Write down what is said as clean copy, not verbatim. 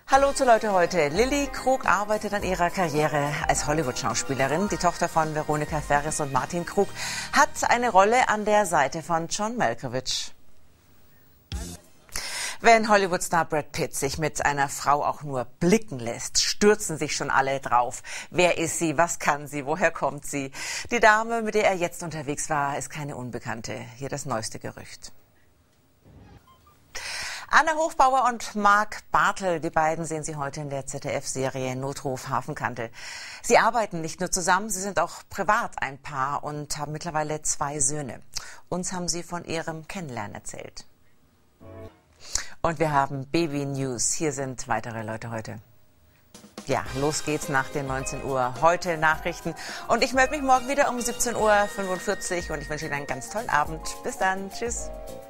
Hallo zu Leute heute. Lilly Krug arbeitet an ihrer Karriere als Hollywood-Schauspielerin. Die Tochter von Veronica Ferris und Martin Krug hat eine Rolle an der Seite von John Malkovich. Wenn Hollywood-Star Brad Pitt sich mit einer Frau auch nur blicken lässt, stürzen sich schon alle drauf. Wer ist sie? Was kann sie? Woher kommt sie? Die Dame, mit der er jetzt unterwegs war, ist keine Unbekannte. Hier das neueste Gerücht. Anna Hochbauer und Marc Bartel, die beiden sehen Sie heute in der ZDF-Serie Notruf Hafenkante. Sie arbeiten nicht nur zusammen, sie sind auch privat ein Paar und haben mittlerweile 2 Söhne. Uns haben sie von ihrem Kennenlernen erzählt. Und wir haben Baby-News. Hier sind weitere Leute heute. Ja, los geht's nach den 19 Uhr. Heute Nachrichten. Und ich melde mich morgen wieder um 17:45 Uhr und ich wünsche Ihnen einen ganz tollen Abend. Bis dann. Tschüss.